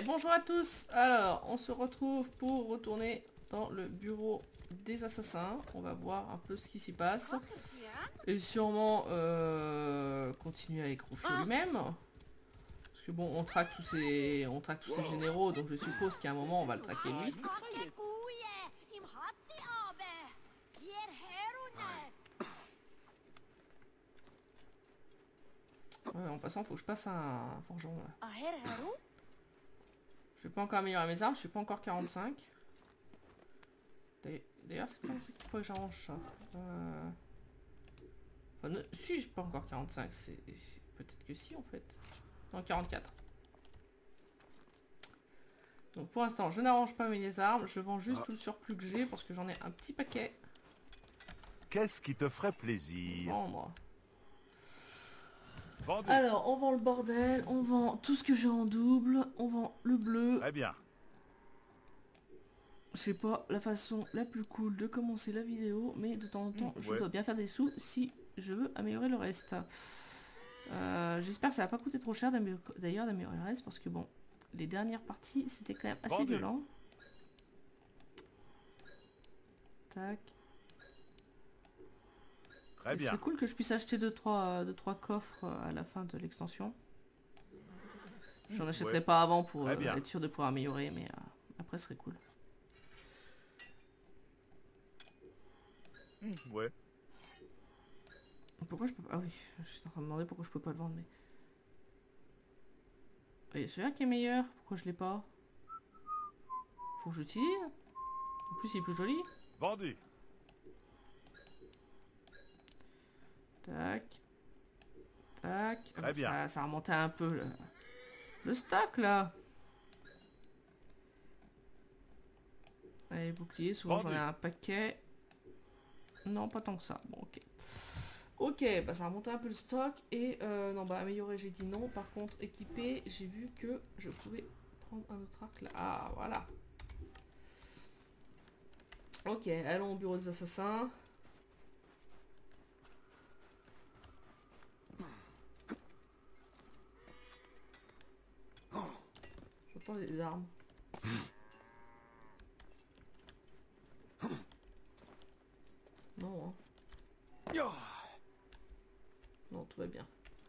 Et bonjour à tous. Alors, on se retrouve pour retourner dans le bureau des assassins. On va voir un peu ce qui s'y passe. Et sûrement continuer avec Rufio lui-même. Parce que bon, on traque tous ces généraux, donc je suppose qu'à un moment on va le traquer lui. Ouais, en passant, faut que je passe un forgeron là. Je vais pas encore améliorer mes armes, je suis pas encore 45. D'ailleurs, c'est pas un truc qu'il faut que j'arrange ça. Enfin, si, je suis pas encore 45, c'est... Peut-être que si, en fait. Non, 44. Donc pour l'instant, je n'arrange pas mes armes, je vends juste tout le surplus que j'ai, parce que j'en ai un petit paquet. Qu'est-ce qui te ferait plaisir? Vendre. Vendu. Alors, on vend le bordel, on vend tout ce que j'ai en double, on vend le bleu. Très bien. C'est pas la façon la plus cool de commencer la vidéo, mais de temps en temps, je dois bien faire des sous si je veux améliorer le reste. J'espère que ça va pas coûter trop cher d'ailleurs d'améliorer le reste, parce que bon, les dernières parties, c'était quand même assez violent. Tac. Très bien. C'est cool que je puisse acheter 2-3 coffres à la fin de l'extension. J'en achèterai pas avant pour être sûr de pouvoir améliorer, mais après ce serait cool. Ouais. Pourquoi je peux pas... Ah oui, je suis en train de me demander pourquoi je peux pas le vendre, mais... Oui, celui-là qui est meilleur, pourquoi je l'ai pas? Faut que j'utilise. En plus il est plus joli. Vendu. Tac. Tac. Très bien. Ça a remonté un peu le stock là. Allez, bouclier, souvent j'en ai un paquet. Non, pas tant que ça. Bon, ok. Ok, bah ça a remonté un peu le stock. Et non, bah améliorer, j'ai dit non. Par contre, équiper, j'ai vu que je pouvais prendre un autre arc là. Ah, voilà. Ok, allons au bureau des assassins. J'entends des armes. Non, hein. Non, tout va bien.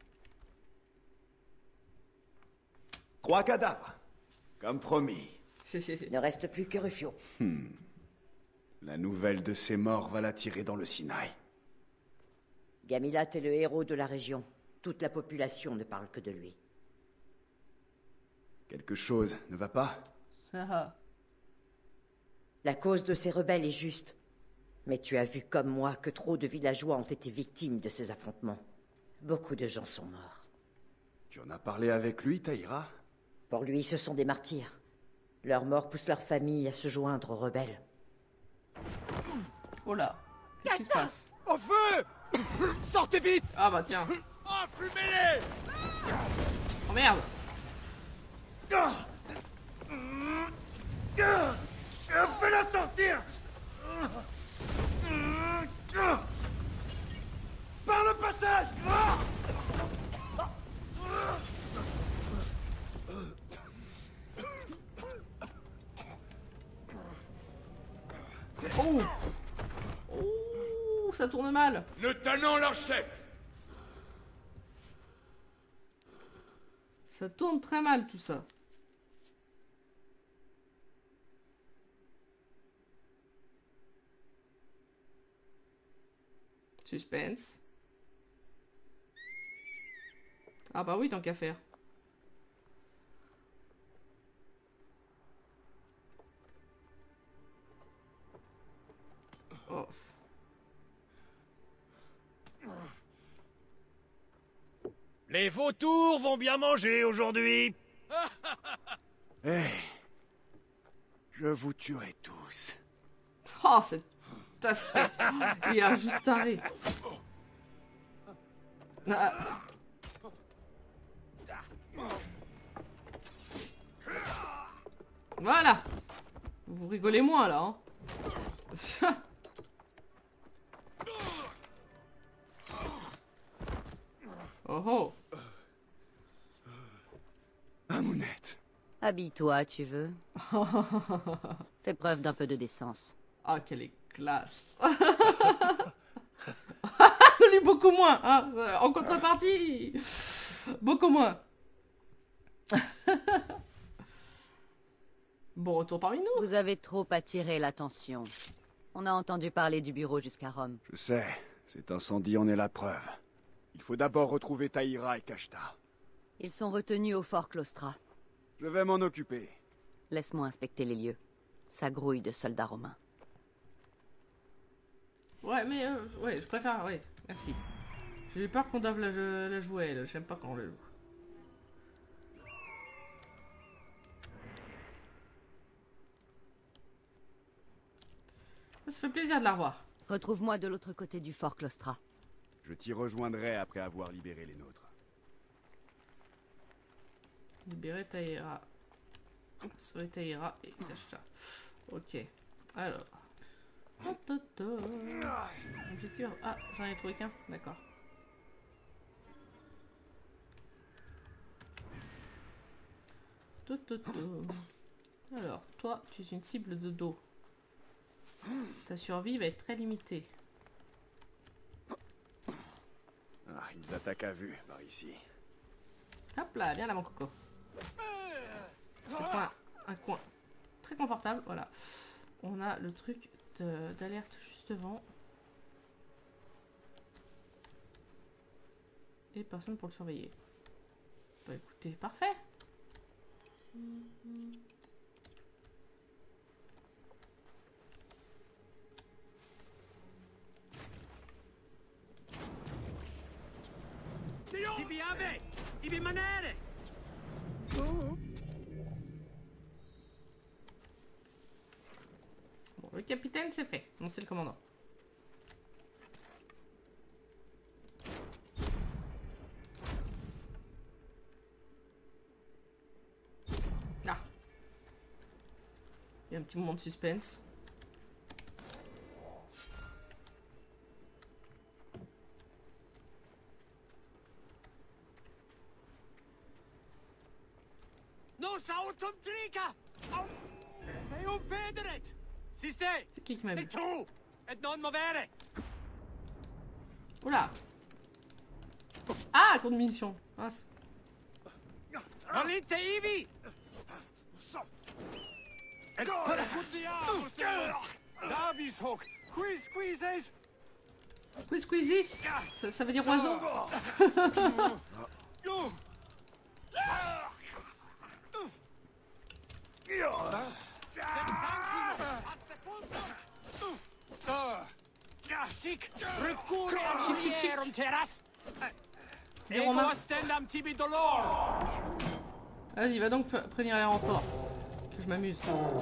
3 cadavres, comme promis. Ne reste plus que Rufio. La nouvelle de ses morts va l'attirer dans le Sinaï. Gamilat est le héros de la région. Toute la population ne parle que de lui. Quelque chose ne va pas? Ça. La cause de ces rebelles est juste. Mais tu as vu comme moi que trop de villageois ont été victimes de ces affrontements. Beaucoup de gens sont morts. Tu en as parlé avec lui, Taïra? Pour lui, ce sont des martyrs. Leur mort pousse leur famille à se joindre aux rebelles. Oh là. Qu'est-ce qui se passe? Au feu! Sortez vite! Ah bah tiens. Oh, fumez-les! Oh merde. Fais-la sortir! Par le passage! Oh. Oh, ça tourne mal. Le tenant leur chef! Ça tourne très mal tout ça. Suspense. Ah bah oui, tant qu'à faire. Off. Les vautours vont bien manger aujourd'hui! Eh, je vous tuerai tous. Oh, cet aspect. Il a juste taré. Ah. Voilà. Vous rigolez moins là, hein. Oh oh. Amounette. Habille-toi, tu veux. Fais preuve d'un peu de décence. Ah, quelle est classe. Lui, beaucoup moins. Hein. En contrepartie, beaucoup moins. Bon retour parmi nous. Vous avez trop attiré l'attention. On a entendu parler du bureau jusqu'à Rome. Je sais, cet incendie en est la preuve. Il faut d'abord retrouver Taïra et Kashta. Ils sont retenus au fort Claustra. Je vais m'en occuper. Laisse-moi inspecter les lieux. Ça grouille de soldats romains. Ouais, mais ouais, je préfère, ouais, merci. J'ai eu peur qu'on doive la jouer, elle. J'aime pas quand on la joue. Ça fait plaisir de la revoir. Retrouve-moi de l'autre côté du fort Claustra. Je t'y rejoindrai après avoir libéré les nôtres. Libérer Taïra. Sauver Taïra et Kashta. Ok. Alors. Objectif. Ah, j'en ai trouvé qu'un. D'accord. Alors, toi, tu es une cible de dos. Ta survie va être très limitée. Ah, ils attaquent à vue, par ici. Hop là, viens là mon coco. Un coin très confortable, voilà. On a le truc d'alerte juste devant. Et personne pour le surveiller. Bah écoutez, parfait. Bon, le capitaine c'est fait. Non, c'est le commandant. Ah. Il y a un petit moment de suspense. C'est qui m'a vu? Oula. Ah, cours de munitions. Mince. Squeeze, ça veut dire oiseau. Chic. Les Romains. Vas-y, va donc prévenir les renforts. Que je m'amuse.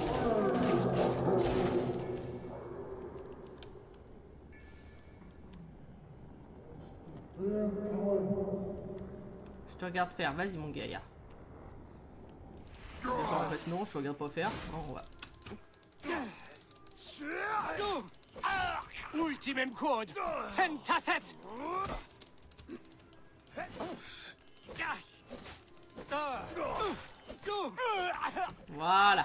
Je te regarde faire. Vas-y, mon gaillard. Genre, en fait, non, je te regarde pas faire. Non, on va. Ultimem code. Tentasset. Voilà.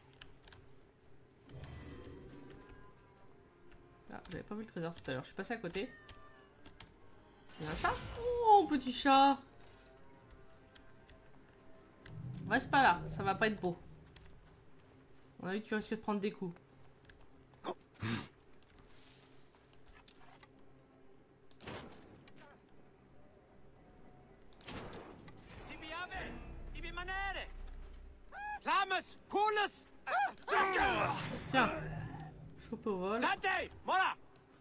Ah, j'avais pas vu le trésor tout à l'heure. Je suis passé à côté. C'est un chat? Oh, petit chat. Reste pas là. Ça va pas être beau. On a vu que tu risques de prendre des coups. Tiens, chopé au vol. Voilà.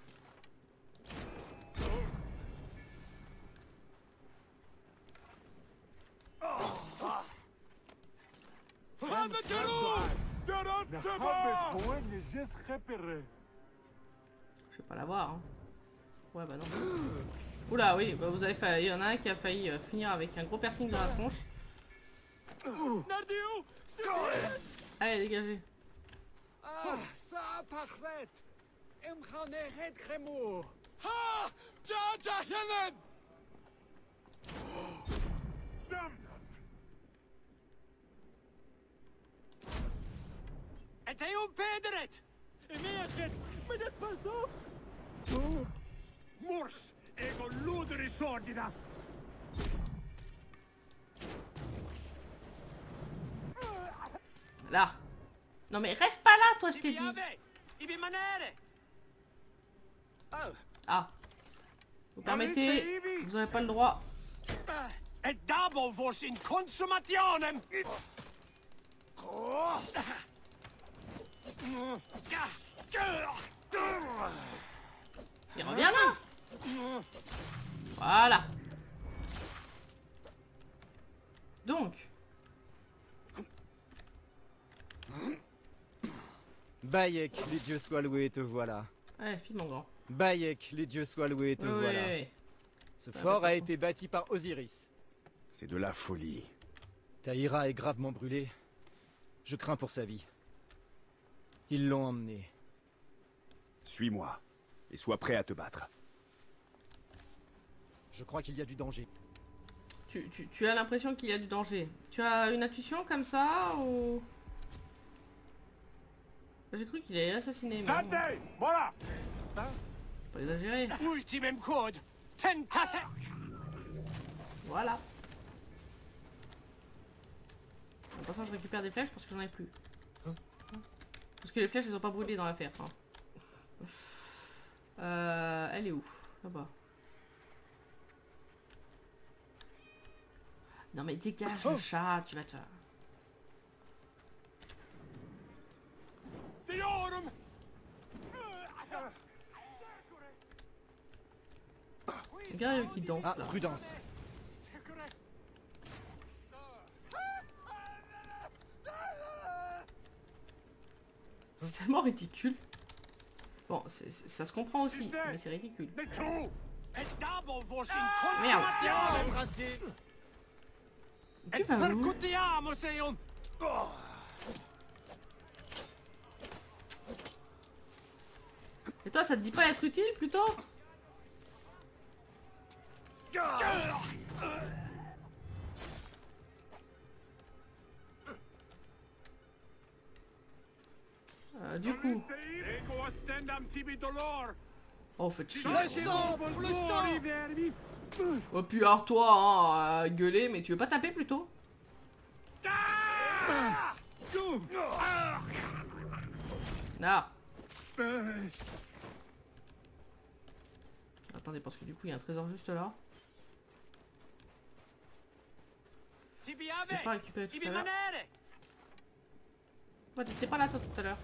Je vais pas l'avoir. Hein. Ouais, bah non. Oula, oui, bah vous avez failli. Il y en a un qui a failli finir avec un gros piercing dans la tronche. Allez, dégagez. Là. Non mais reste pas là, toi, je t'ai dit. Ah. Vous permettez, vous n'avez pas le droit. Il revient là. Voilà. Donc. Bayek, les dieux soient loués, te voilà. Ouais, file mon grand. Bayek, les dieux soient loués, te Oui, voilà. oui, oui. Ce fort a été bâti par Osiris. C'est de la folie. Taïra est gravement brûlée. Je crains pour sa vie. Ils l'ont emmené. Suis-moi, et sois prêt à te battre. Je crois qu'il y a du danger. Tu as l'impression qu'il y a du danger. Tu as une intuition comme ça ou... J'ai cru qu'il allait assassiner. Mais bon. Voilà. Pas exagérer. Ultimum code. Tentase. Voilà. En passant, je récupère des flèches parce que j'en ai plus. Parce que les flèches, elles ont pas brûlé dans l'affaire. Hein. Elle est où? Là-bas. Non mais dégage le chat, tu vas te... Regarde qui danse Ah, là. prudence. C'est tellement ridicule. Bon, ça se comprend aussi, mais c'est ridicule. Merde. Tu vas où? Et toi, ça te dit pas être utile plutôt? Du coup... Oh, faites chier. Oh, puis alors toi, hein, gueuler, mais tu veux pas taper plutôt? Là. Attendez, parce que du coup, il y a un trésor juste là. Je l'ai pas récupéré tout à l'heure. Ouais, t'étais pas là toi tout à l'heure.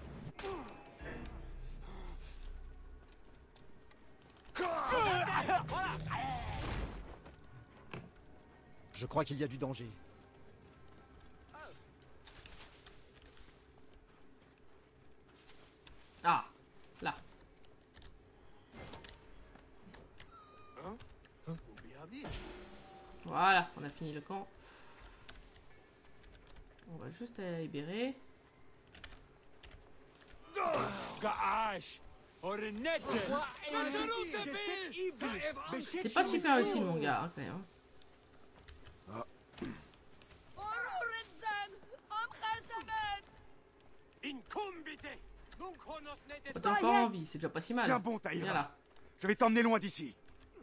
Je crois qu'il y a du danger. Ah, là. Voilà, on a fini le camp. On va juste aller libérer. C'est pas super utile mon gars, hein, quand même. T'as encore envie, c'est déjà pas si mal. Tiens bon, Taïra. Viens là. Je vais t'emmener loin d'ici.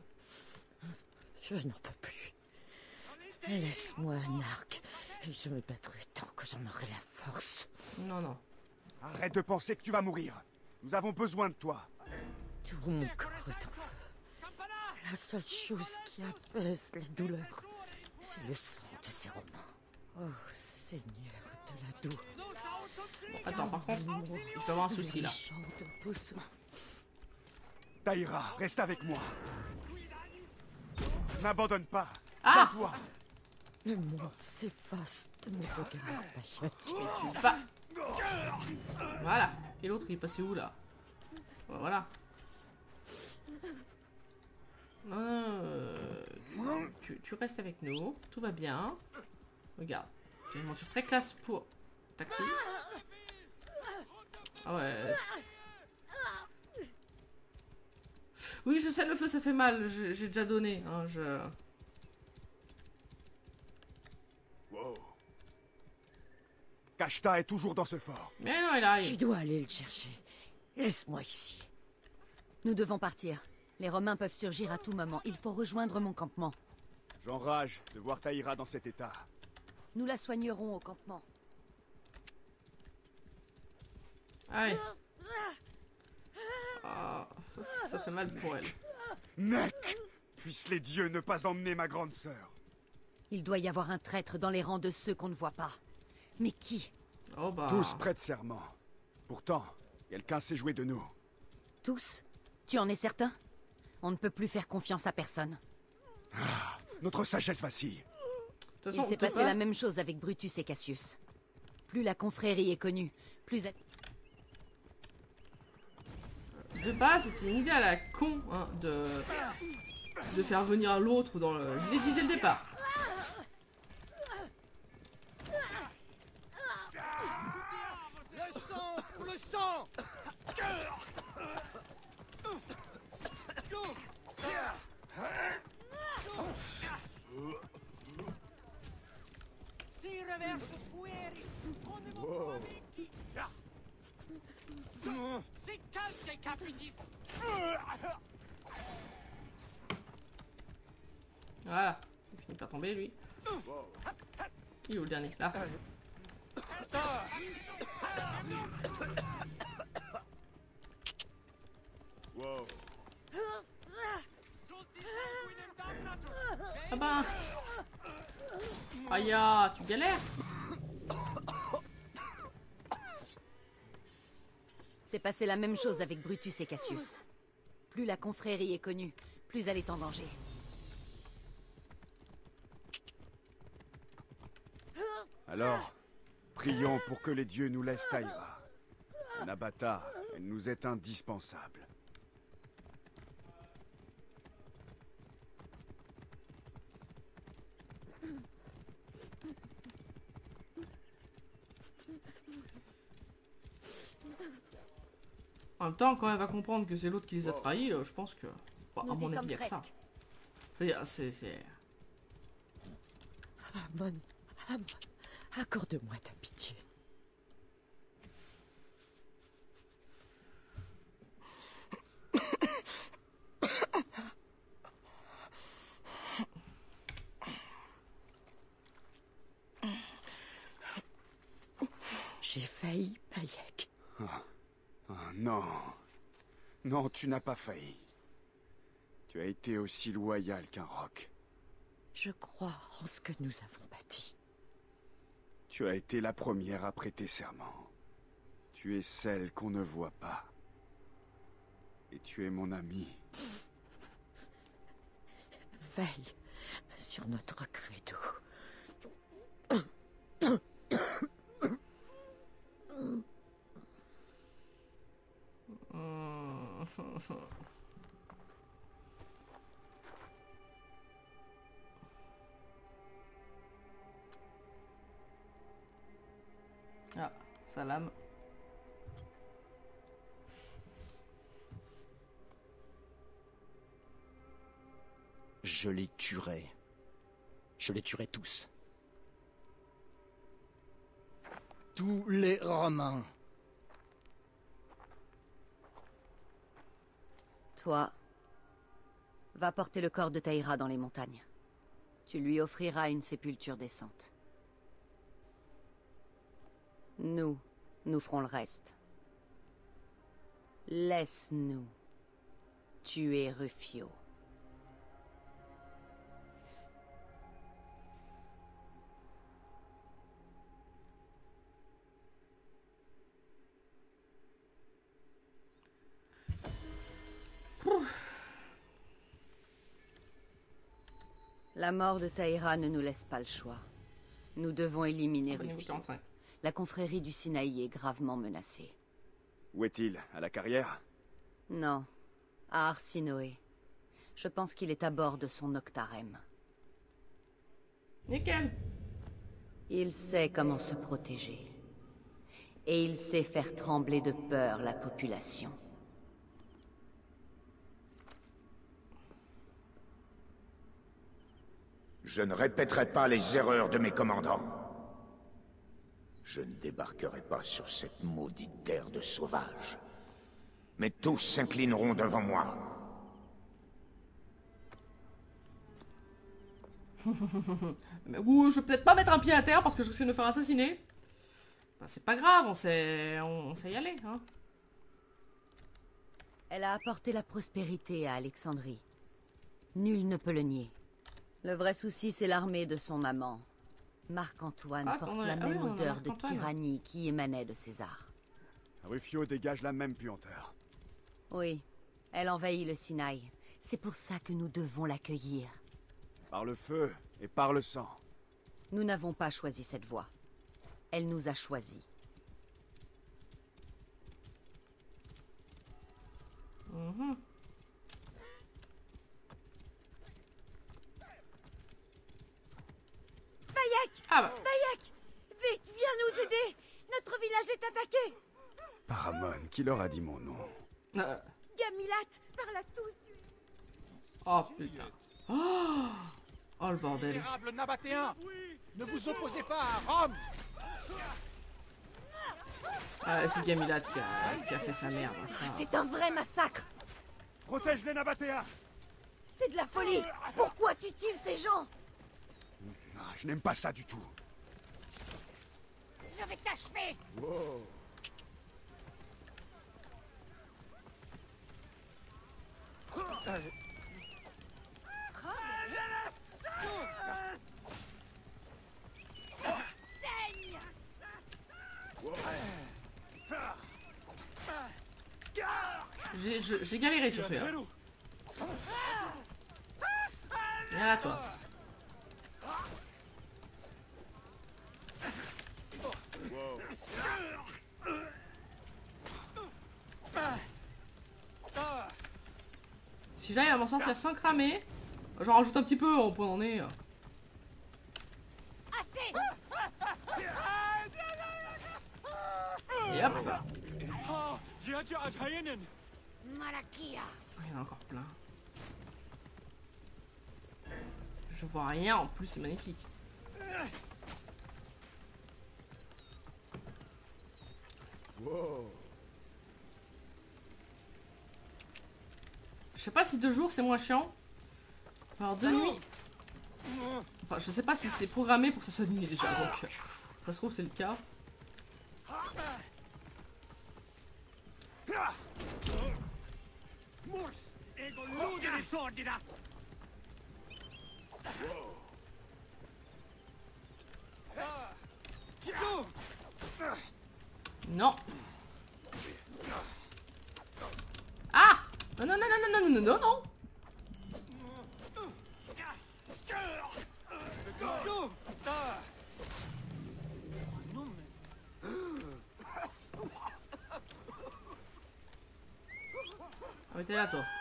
Je n'en peux plus. Laisse-moi un arc, et je me battrai tant que j'en aurai la force. Non, non. Arrête de penser que tu vas mourir. Nous avons besoin de toi. Tout mon corps est en feu. La seule chose qui apaise les douleurs, c'est le sang de ces romans. Oh, Seigneur de la douleur. Attends, par contre, je vais avoir un souci là. Taïra, reste avec moi. N'abandonne pas. Ah! Toi. Le monde s'efface de mon regard, Bachette. Va. Voilà. Et l'autre, il est passé où là? Voilà. Tu restes avec nous. Tout va bien. Regarde. Tu as une monture très classe pour taxi. Ah ouais. Oui, je sais, le feu, ça fait mal. J'ai déjà donné. Hein, Wow. Kashta est toujours dans ce fort. Mais non, il Tu arrive. dois aller le chercher. Laisse-moi ici. Nous devons partir. Les Romains peuvent surgir à tout moment. Il faut rejoindre mon campement. J'enrage de voir Taïra dans cet état. Nous la soignerons au campement. Allez. Ah, ça fait mal pour elle. Nek! Puissent les dieux ne pas emmener ma grande sœur. Il doit y avoir un traître dans les rangs de ceux qu'on ne voit pas. Mais qui? Oh bah... Tous prêtent serment. Pourtant, quelqu'un s'est joué de nous. Tous? Tu en es certain? On ne peut plus faire confiance à personne. Notre sagesse vacille. De toute Il façon, s'est de passé base- la même chose avec Brutus et Cassius. Plus la confrérie est connue, plus... De base, c'était une idée à la con hein, de faire venir l'autre dans le... Je l'ai dit dès le départ. Le sang pour le sang. Voilà. Il finit par tomber, lui. Il est où le dernier? Là. Wow. Ah bah... Aïe, ah, tu galères? C'est passé la même chose avec Brutus et Cassius. Plus la confrérie est connue, plus elle est en danger. Alors, prions pour que les dieux nous laissent Taïra. Nabata, elle nous est indispensable. En même temps, quand elle va comprendre que c'est l'autre qui les a trahis, je pense que... Bon, à Nous y mon avis, sommes il y a que ça. presque. Je veux dire, c'est... Amon, Amon, accorde-moi ta pitié. J'ai failli, Bayek. Ah, non. Non, tu n'as pas failli. Tu as été aussi loyal qu'un roc. Je crois en ce que nous avons bâti. Tu as été la première à prêter serment. Tu es celle qu'on ne voit pas. Et tu es mon ami. Veille sur notre credo. Ah, sa lame. Je les tuerai. Je les tuerai tous. Tous les Romains. Toi, va porter le corps de Taïra dans les montagnes. Tu lui offriras une sépulture décente. Nous ferons le reste. Laisse-nous tuer Rufio. La mort de Taïra ne nous laisse pas le choix. Nous devons éliminer Niveau Rufio. 45. La confrérie du Sinaï est gravement menacée. Où est-il? À la carrière? Non, à Arsinoé. Je pense qu'il est à bord de son Octarem. Nickel. Il sait comment se protéger. Et il sait faire trembler de peur la population. Je ne répéterai pas les erreurs de mes commandants. Je ne débarquerai pas sur cette maudite terre de sauvages. Mais tous s'inclineront devant moi. Ou je vais peut-être pas mettre un pied à terre parce que je risque de me faire assassiner. Bah, c'est pas grave, on sait y aller, hein. Elle a apporté la prospérité à Alexandrie. Nul ne peut le nier. Le vrai souci, c'est l'armée de son amant. Marc-Antoine porte la même odeur de tyrannie qui émanait de César. Rufio dégage la même puanteur. Oui, elle envahit le Sinaï. C'est pour ça que nous devons l'accueillir. Par le feu et par le sang. Nous n'avons pas choisi cette voie. Elle nous a choisis. Bayek! Ah bah. Bayek! Vite, viens nous aider! Notre village est attaqué! Paramon, qui leur a dit mon nom? Gamilat, par la tous du... Oh putain. Oh le bordel. Misérable Nabatéen, ne vous opposez pas à Rome. Ah, c'est Gamilat qui a fait sa merde. Ça. C'est un vrai massacre! Protège les Nabatéens! C'est de la folie! Pourquoi tuent-ils ces gens? Ah, je n'aime pas ça du tout. Je vais t'achever! Wow. Saigne! J'ai galéré sur celui-là. Viens là, toi. Si j'arrive à m'en sortir sans cramer, j'en rajoute un petit peu, on peut en est. Assez! Et hop. Malakia! Il y en a encore plein. Je vois rien, en plus c'est magnifique. Wow. Je sais pas si 2 jours c'est moins chiant. Alors 2 nuits. Enfin je sais pas si c'est programmé pour que ça soit de nuit déjà, donc ça se trouve c'est le cas. Non. Ah! Non, non, non, non, non, non, non, non, non. Ah mais t'es là toi.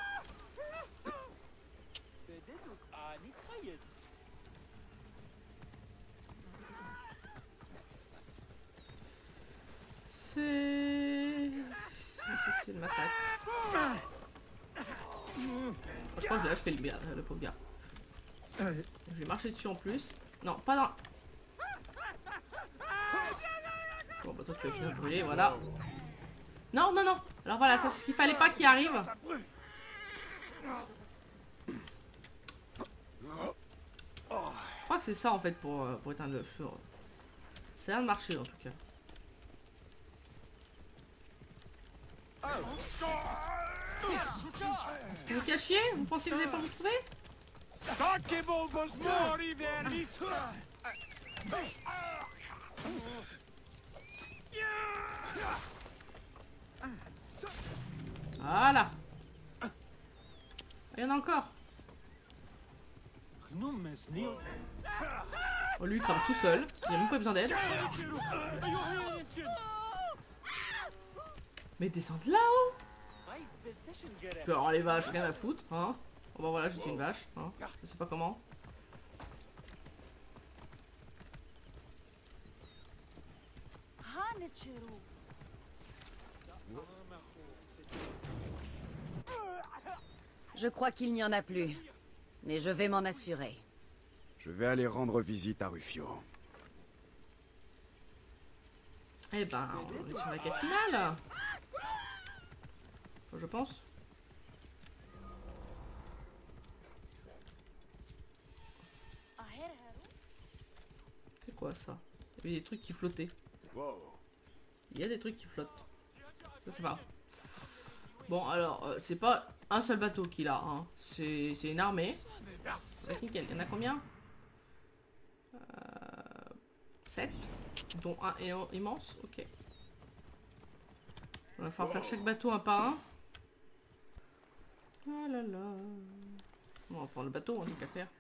C'est le massacre. Je pense que là je fais le pauvre gars. Je vais marcher dessus en plus. Non, pas dans... Bon bah toi tu vas finir de brûler, voilà. Non, non, non. Alors voilà, c'est ce qu'il fallait pas qu'il arrive. Je crois que c'est ça en fait pour éteindre le feu. Ça a l'air de marcher en tout cas. Vous cachiez? Vous pensiez que vous n'allez pas vous trouver? Voilà. Il y en a encore. Oh, lui il crame tout seul. Il a même pas besoin d'aide. Mais descends de là-haut. Alors les vaches, rien à foutre, hein. Bon bah voilà, je suis une vache, hein. Je sais pas comment. Je crois qu'il n'y en a plus. Mais je vais m'en assurer. Je vais aller rendre visite à Rufio. Eh ben, on est sur la quête finale. Je pense. C'est quoi ça? Il y a des trucs qui flottaient. Il y a des trucs qui flottent. Je sais pas. Bon alors, c'est pas un seul bateau qu'il a, hein. C'est une armée. C'est nickel. Il y en a combien? 7. Dont un immense. Ok. On va falloir faire chaque bateau un par un. Oh là là. Bon, on va prendre le bateau, on n'a qu'à faire.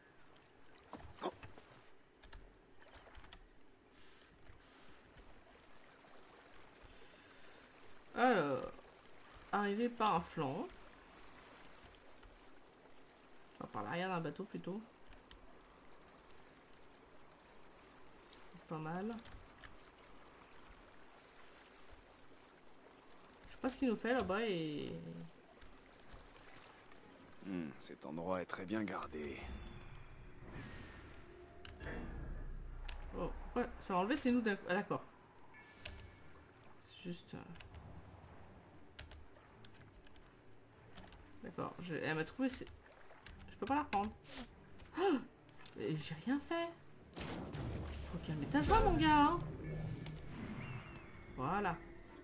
Alors, arriver par un flanc. Enfin, par l'arrière d'un bateau plutôt. Pas mal. Je sais pas ce qu'il nous fait là-bas et... cet endroit est très bien gardé. Oh, pourquoi ça va enlever c'est nous d'un... Ah d'accord. C'est juste... D'accord, elle m'a trouvé... Je peux pas la reprendre. Oh, j'ai rien fait. Faut calmer ta joie mon gars. Hein. Voilà.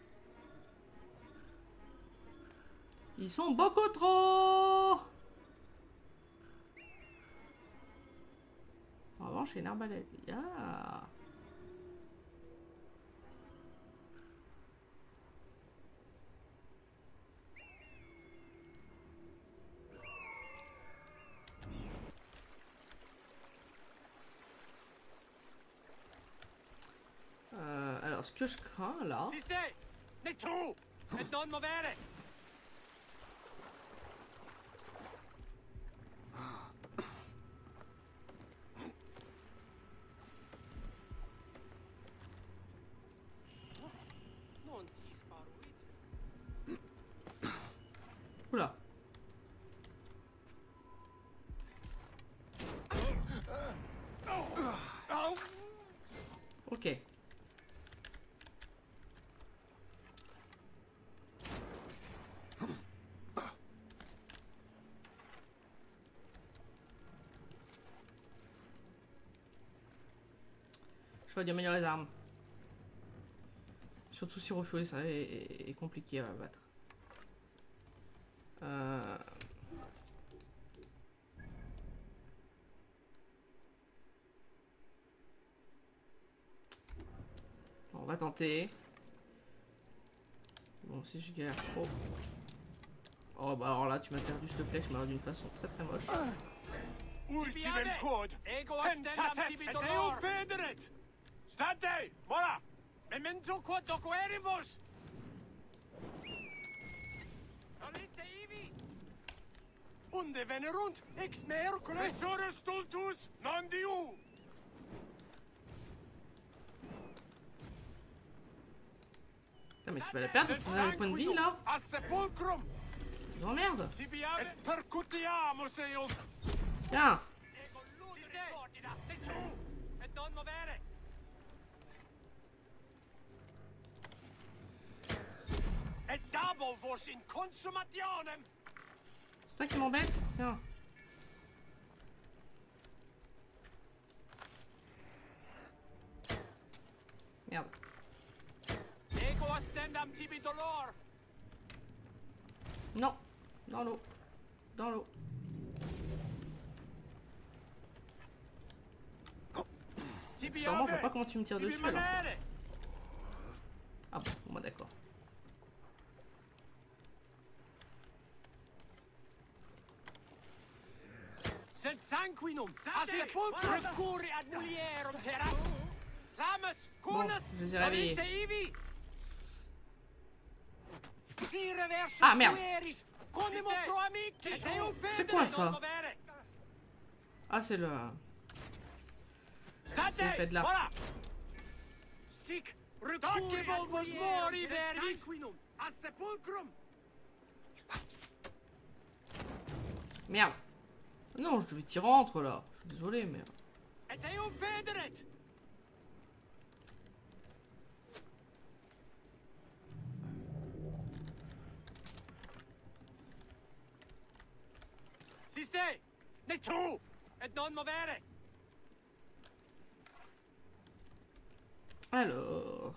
Ils sont beaucoup trop. En revanche, j'ai une arbalète. Ah. Alors, ce que je crains là... Oula. Ok. Choix d'améliorer les armes. Surtout si refouler ça est compliqué à battre. On va tenter. Bon, si je galère trop. Oh bah alors là tu m'as perdu cette flèche mais d'une façon très très moche. Ultimem code. Eteo Pederet. Stade. Voilà. Memento quod doqueribus. Alite ivi. Unde venerunt ex mercure. Resore stultus non diu. Putain mais tu vas la perdre pour le point de vie là. A sepulcrum. Oh merde. Et percutiamus eos. Tiens. Et double vos in consummationem. C'est toi qui m'embête. Tiens. Merde. Ego astendam tibi dolor. Non. Dans l'eau. Dans l'eau. Sûrement, je vois pas comment tu me tires dessus alors. Ah bon, moi d'accord. Sed sanguinum a sepulcrum curi ad mulierum terras. Clamus cunus. Je les ai réveillés. Ah merde. C'est quoi ça? Ah c'est le... C'est le fait de là. Merde. Non, je devais tirer entre là. Je suis désolé mais... Siste! Ne tu! Et non movere! Alors...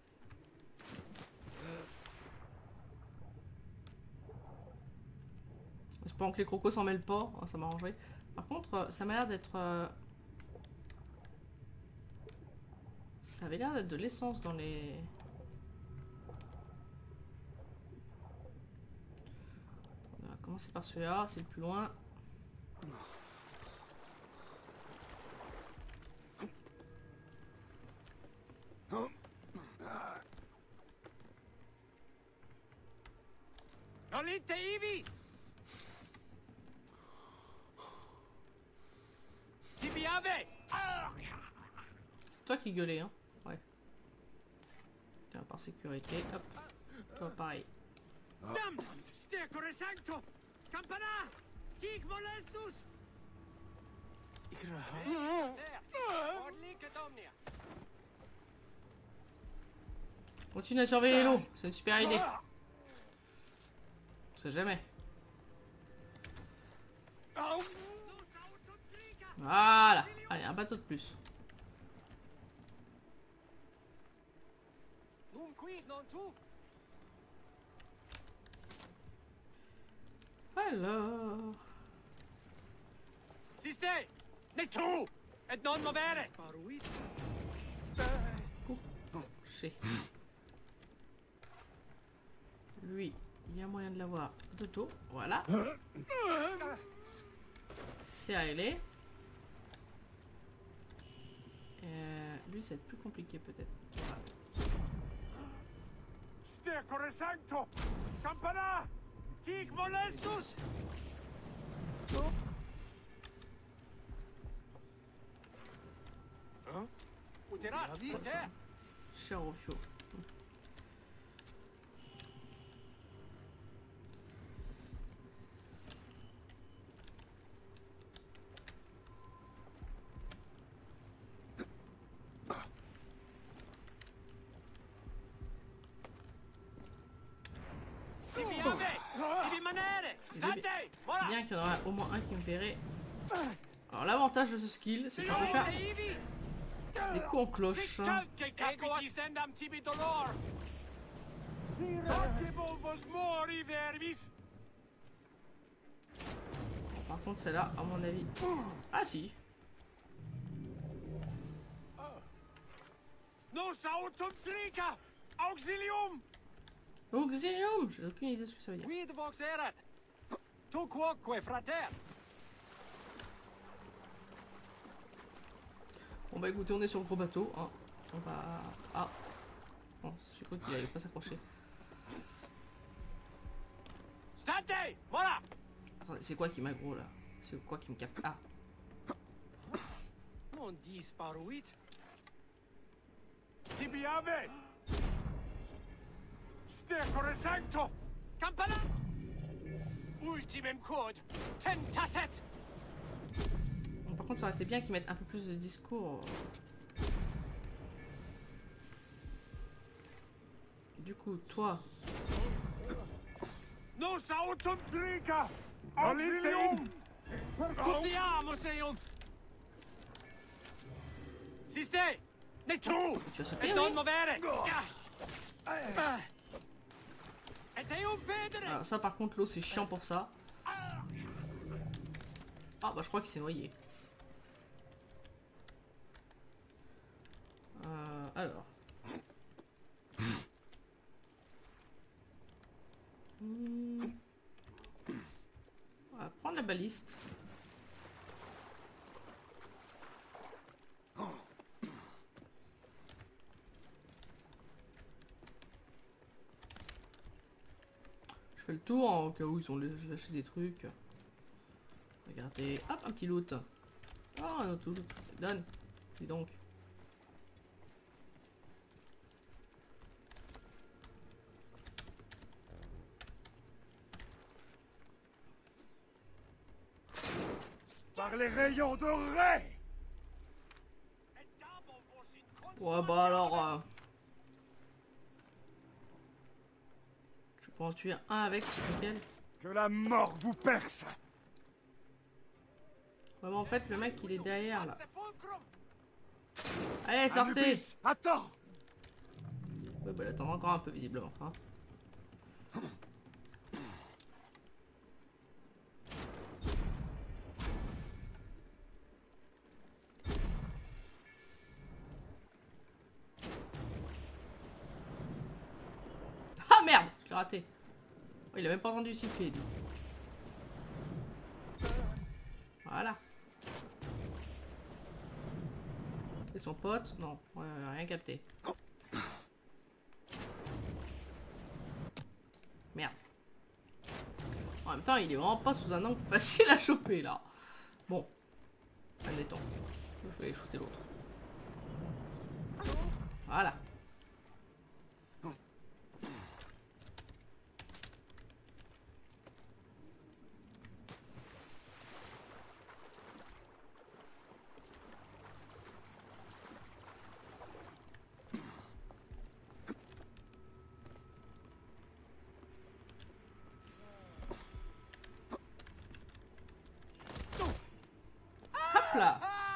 J'espère que les crocos s'en mêlent pas, ça m'arrangerait. Par contre, ça m'a l'air d'être... Ça avait l'air d'être de l'essence dans les... On va commencer par celui-là, c'est le plus loin. Nolite Ivi! Tibiave! C'est toi qui gueulais, hein? Ouais. Tiens, par sécurité, hop. Toi, pareil. Dam! Stecore sancto! Campana! Hic molestus! Continue à surveiller l'eau, c'est une super idée. On sait jamais. Voilà. Allez, un bateau de plus. Alors... Siste! Ne tu! Et non movere! Couché. Lui, il y a moyen de l'avoir de dos. Voilà. C'est réglé. Lui, ça va être plus compliqué peut-être. Stecore sancto! Campana! Hic molestus! Cher au fio. Bien qu'il y en aura au moins un qui me verrait. Alors l'avantage de ce skill, c'est qu'on peut faire des coups en cloche. Par contre celle-là, à mon avis... Ah si. Auxilium! Auxilium! J'ai aucune idée de ce que ça veut dire. Quid vox erat? Tu quoque, frater? Bon bah écoutez, on est sur le gros bateau. Hein. On va... Ah. Bon, j'ai cru qu'il allait pas s'accrocher. Stante! Voilà! Attendez, c'est quoi qui m'aggro là? C'est quoi qui me capte? Ah. Non disparuit. Tibiave! Stecore sancto! Campana! Ultimem code! Tentasset! Bon, par contre, ça aurait été bien qu'ils mettent un peu plus de discours. Du coup, toi... Nos autum plica! Auxilium! Percutiamo seum! Siste! Ne tu! Tu vas sauter, Et oui? non movere! Alors ça par contre l'eau c'est chiant pour ça. Ah bah je crois qu'il s'est noyé. Alors. On va prendre la baliste. Je fais le tour hein, au cas où ils ont lâché des trucs. Regardez, hop, un petit loot. Ah, un autre loot. Donne. Dis donc. Par les rayons dorés! Ouais bah alors... Je peux en tuer un avec, c'est lequel? Que la mort vous perce! Ouais, mais en fait, le mec, il est derrière, là. Allez, sortez! Attends! Ouais, bah, attends encore un peu, visiblement. Hein. Ah merde! Je l'ai raté. Oh, il a même pas entendu siffler. Voilà. Et son pote? Non, ouais, rien capté. Merde. En même temps, il est vraiment pas sous un angle facile à choper là. Bon. Admettons. Je vais shooter l'autre. Voilà. Hop là.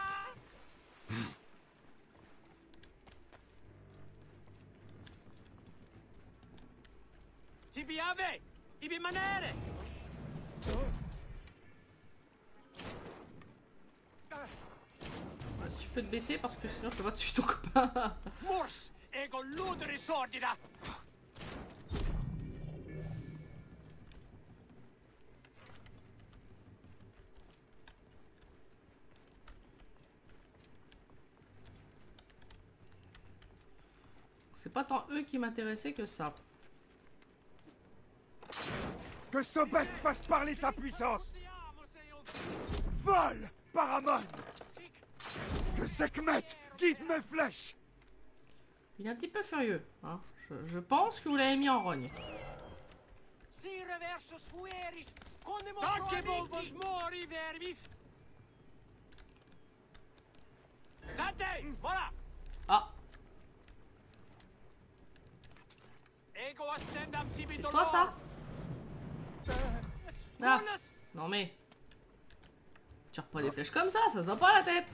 Tibiave! Ibi manere! Si tu peux te baisser parce que sinon je te vois dessus ton copain. Mors! Ego ludere sordida! C'est pas tant eux qui m'intéressaient que ça. Que Sobek fasse parler sa puissance! Vole, Paramon! Que Sekhmet guide mes flèches! Il est un petit peu furieux. Hein. Je pense que vous l'avez mis en rogne. Voilà! Ah! C'est quoi ça? Ah! Non mais... Tire pas des flèches comme ça se voit pas la tête!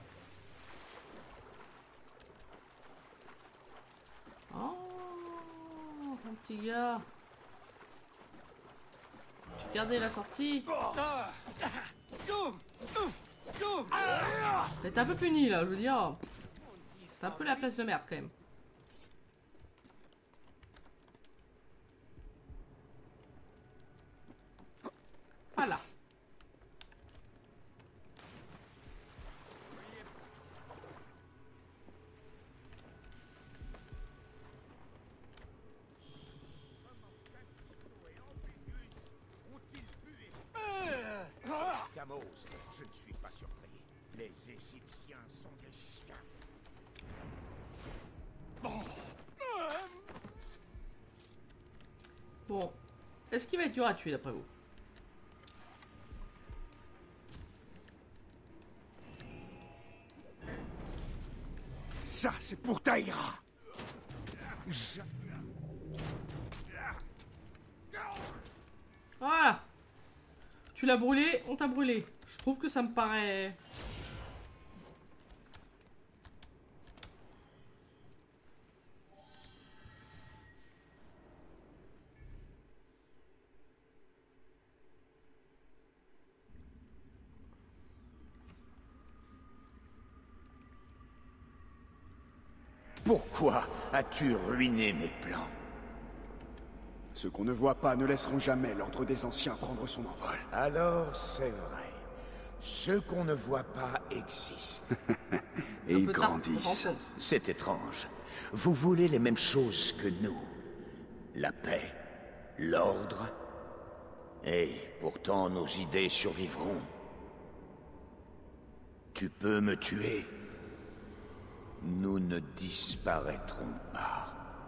Oh, mon petit gars. Tu regardais la sortie. T'es un peu puni là, je veux dire. T'as un peu la place de merde quand même. Voilà. Gamos, je ne suis pas surpris. Les Égyptiens sont des chiens. Bon. Est-ce qu'il va être dur à tuer d'après vous? Ça, c'est pour Taïra! Voilà. Tu l'as brûlé, on t'a brûlé. Je trouve que ça me paraît... Pourquoi as-tu ruiné mes plans? Ceux qu'on ne voit pas ne laisseront jamais l'ordre des anciens prendre son envol. Alors, c'est vrai. Ceux qu'on ne voit pas existent. Et ils grandissent. C'est étrange. Vous voulez les mêmes choses que nous. La paix, l'ordre. Et pourtant nos idées survivront. Tu peux me tuer. Nous ne disparaîtrons pas.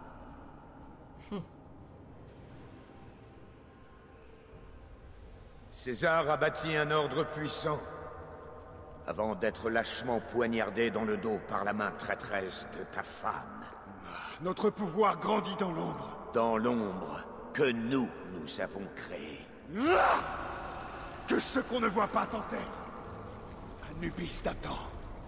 César a bâti un ordre puissant, avant d'être lâchement poignardé dans le dos par la main traîtresse de ta femme. Notre pouvoir grandit dans l'ombre. Dans l'ombre que nous avons créée. Que ceux qu'on ne voit pas t'enterrent. À Nubis t'attend.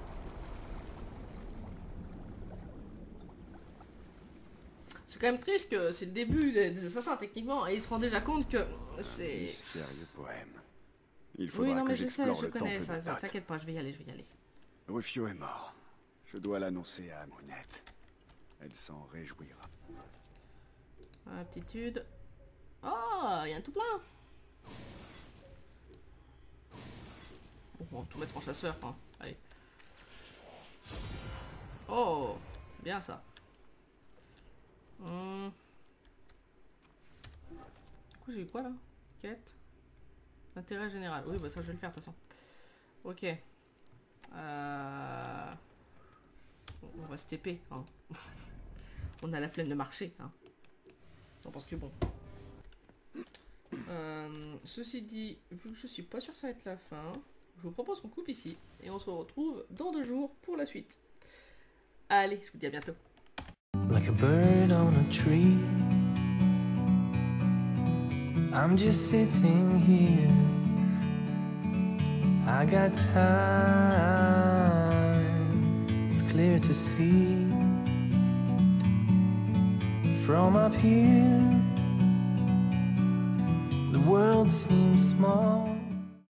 C'est quand même triste que c'est le début des assassins techniquement et il se rend déjà compte que c'est... Mystérieux poème. Il faudra oui, non, mais que je sais, j'explore je le connais temple ça, de t'inquiète pas, je vais y aller. Rufio est mort. Je dois l'annoncer à Amonette. Elle s'en réjouira. Aptitude. Oh, il y a un tout plein. Bon, on va tout mettre en chasseur, hein. Allez. Oh, bien ça. Du coup, j'ai eu quoi là? Quête. Intérêt général. Oui, bah ça je vais le faire de toute façon. Ok. On va se TP. Hein. On a la flemme de marcher. Hein. Non, parce que bon. Ceci dit, vu que je suis pas sûr que ça va être la fin, je vous propose qu'on coupe ici. Et on se retrouve dans 2 jours pour la suite. Allez, je vous dis à bientôt. Like a bird on a tree, I'm just sitting here. I got time, it's clear to see. From up here, the world seems small.